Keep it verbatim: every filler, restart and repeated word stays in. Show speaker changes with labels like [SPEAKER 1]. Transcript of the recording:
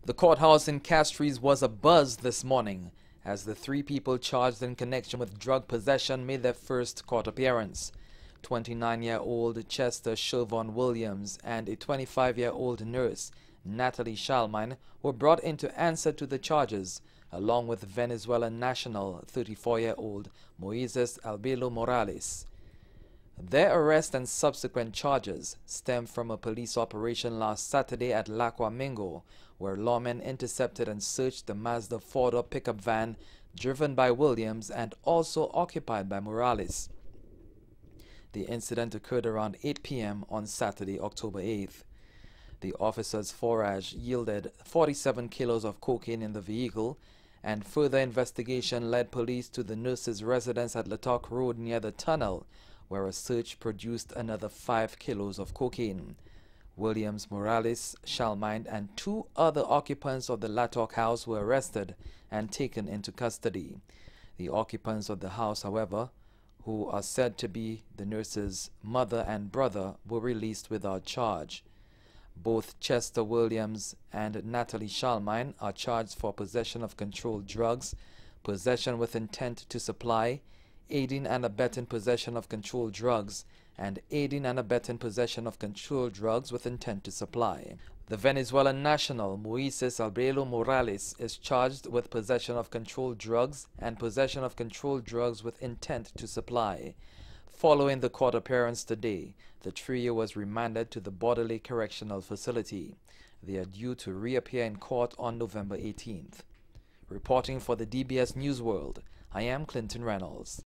[SPEAKER 1] The courthouse in Castries was abuzz this morning as the three people charged in connection with drug possession made their first court appearance. twenty-nine-year-old Chester Chauvin Williams and a twenty-five-year-old nurse, Natalie Shalmine, were brought in to answer to the charges, along with Venezuelan national thirty-four-year-old Moises Albelo Morales. Their arrest and subsequent charges stem from a police operation last Saturday at Lacuamingo, where lawmen intercepted and searched the Mazda four-door pickup van driven by Williams and also occupied by Morales. The incident occurred around eight p m on Saturday, October eighth. The officers' forage yielded forty-seven kilos of cocaine in the vehicle, and further investigation led police to the nurse's residence at Latoc Road near the tunnel, where a search produced another five kilos of cocaine. Williams, Morales, Shalmine, and two other occupants of the Latoc house were arrested and taken into custody. The occupants of the house, however, who are said to be the nurse's mother and brother, were released without charge. Both Chester Williams and Natalie Shalmine are charged for possession of controlled drugs, possession with intent to supply, aiding and abetting possession of controlled drugs, and aiding and abetting possession of controlled drugs with intent to supply. The Venezuelan national, Moises Albelo Morales, is charged with possession of controlled drugs and possession of controlled drugs with intent to supply. Following the court appearance today, the trio was remanded to the Bordelais Correctional Facility. They are due to reappear in court on November eighteenth. Reporting for the D B S News World, I am Clinton Reynolds.